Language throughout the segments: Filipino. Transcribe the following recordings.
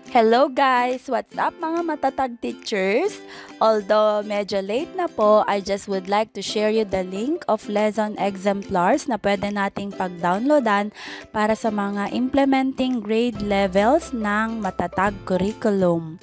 Hello guys! What's up mga matatag teachers? Although medyo late na po, I just would like to share you the link of lesson exemplars na pwede nating pag-downloadan para sa mga implementing grade levels ng matatag curriculum.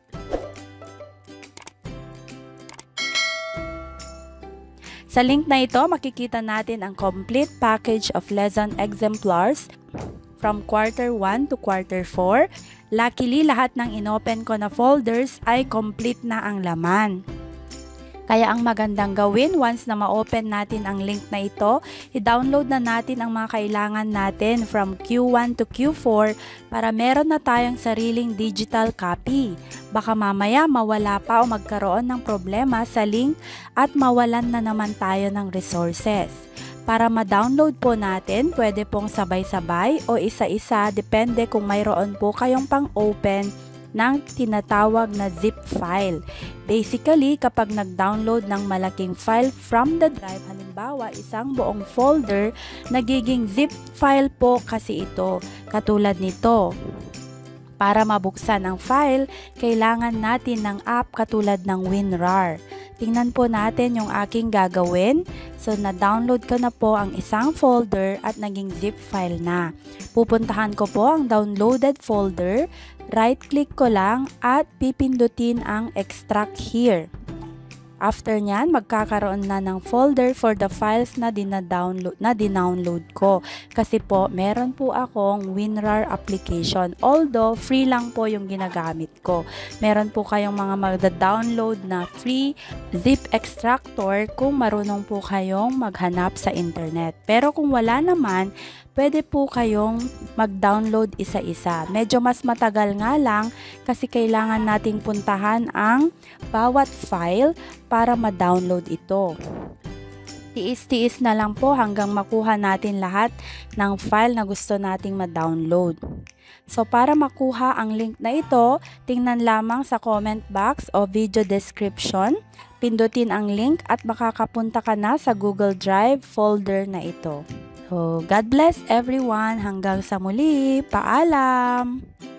Sa link na ito, makikita natin ang complete package of lesson exemplars from quarter 1 to quarter 4. Luckily, lahat ng inopen ko na folders ay complete na ang laman. Kaya ang magandang gawin, once na ma-open natin ang link na ito, i-download na natin ang mga kailangan natin from Q1 to Q4 para meron na tayong sariling digital copy. Baka mamaya mawala pa o magkaroon ng problema sa link at mawalan na naman tayo ng resources. Para ma-download po natin, pwede pong sabay-sabay o isa-isa, depende kung mayroon po kayong pang-open ng tinatawag na zip file. Basically, kapag nag-download ng malaking file from the drive, halimbawa isang buong folder, nagiging zip file po kasi ito, katulad nito. Para mabuksan ang file, kailangan natin ng app katulad ng WinRAR. Tingnan po natin yung aking gagawin. So, na-download ko na po ang isang folder at naging zip file na. Pupuntahan ko po ang downloaded folder, right-click ko lang at pipindutin ang extract here. After nyan, magkakaroon na ng folder for the files na dinownload ko. Kasi po, meron po akong WinRAR application. Although, free lang po yung ginagamit ko. Meron po kayong mga magda-download na free zip extractor kung marunong po kayong maghanap sa internet. Pero kung wala naman, pwede po kayong mag-download isa-isa. Medyo mas matagal nga lang kasi kailangan nating puntahan ang bawat file para ma-download ito. Tiis-tiis na lang po hanggang makuha natin lahat ng file na gusto nating ma-download. So para makuha ang link na ito, tingnan lamang sa comment box o video description. Pindutin ang link at makakapunta ka na sa Google Drive folder na ito. So, God bless everyone. Hanggang sa muli. Paalam!